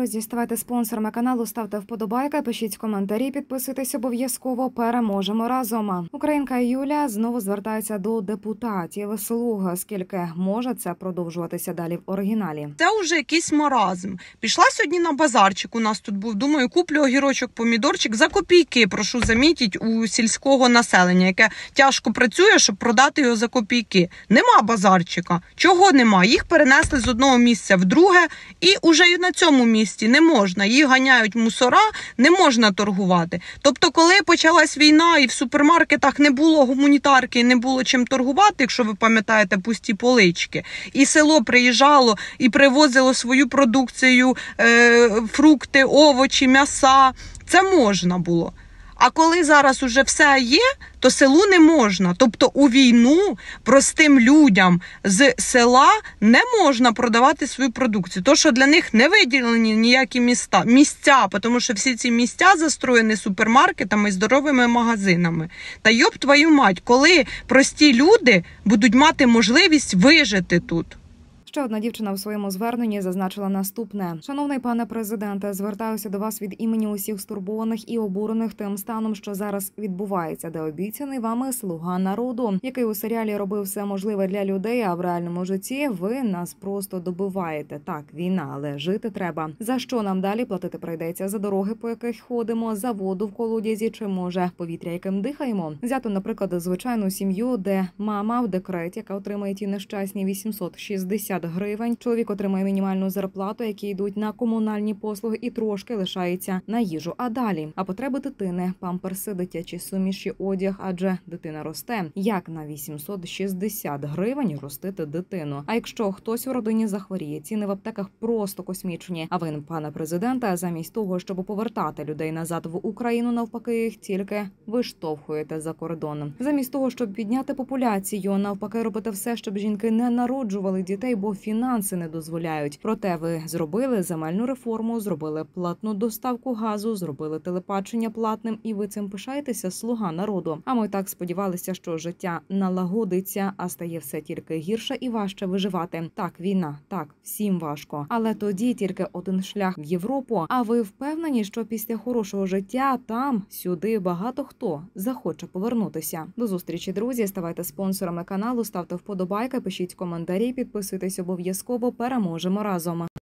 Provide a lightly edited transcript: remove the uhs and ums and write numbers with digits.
друзі, ставайте спонсорами каналу, ставте вподобайки, пишіть коментарі, підписуйтесь обов'язково. Переможемо разом. Українка Юля знову звертається до депутатів Слуги. Скільки може це продовжуватися далі в оригіналі? Це вже якийсь маразм. Пішла сьогодні на базарчик, у нас тут був. Думаю, куплю огірочок, помідорчик за копійки, прошу замітити, у сільського населення, яке тяжко працює, щоб продати його за копійки. Нема базарчика. Чого нема? Їх перенесли з одного місця в друге, і уже і на цьому місці не можна. Їх ганяють мусора, не можна торгувати. Тобто, коли почалась війна і в супермаркетах не було гуманітарки, не було чим торгувати, якщо ви пам'ятаєте, пусті полички, і село приїжджало і привозило свою продукцію, фрукти, овочі, м'яса, це можна було. А коли зараз уже все є, то селу не можна. Тобто у війну простим людям з села не можна продавати свою продукцію. То, що для них не виділені ніякі місця, тому що всі ці місця застроєні супермаркетами і здоровими магазинами. Та йоб твою мать, коли прості люди будуть мати можливість вижити тут? Ще одна дівчина у своєму зверненні зазначила наступне. Шановний пане президенте, звертаюся до вас від імені усіх стурбованих і обурених тим станом, що зараз відбувається, де обіцяний вами слуга народу, який у серіалі робив все можливе для людей, а в реальному житті ви нас просто добиваєте. Так, війна, але жити треба. За що нам далі платити прийдеться? За дороги, по яких ходимо, за воду в колодязі, чи може повітря, яким дихаємо? Взято, наприклад, звичайну сім'ю, де мама в декреті, яка отримує ті нещасні 860 гривень. Чоловік отримує мінімальну зарплату, які йдуть на комунальні послуги, і трошки лишається на їжу. А далі? А потреби дитини, памперси, дитячі суміші, одяг, адже дитина росте. Як на 860 гривень ростити дитину? А якщо хтось у родині захворіє, ціни в аптеках просто космічні. А ви, пане президенте, замість того, щоб повертати людей назад в Україну, навпаки, їх тільки виштовхуєте за кордоном. Замість того, щоб підняти популяцію, навпаки, робите все, щоб жінки не народжували дітей, бо фінанси не дозволяють. Проте ви зробили земельну реформу, зробили платну доставку газу, зробили телебачення платним, і ви цим пишаєтеся, слуга народу. А ми так сподівалися, що життя налагодиться, а стає все тільки гірше і важче виживати. Так, війна, так, всім важко. Але тоді тільки один шлях в Європу. А ви впевнені, що після хорошого життя там, сюди багато хто захоче повернутися? До зустрічі, друзі. Ставайте спонсорами каналу, ставте вподобайки, пишіть коментарі, підписуйтесь обов'язково. Переможемо разом.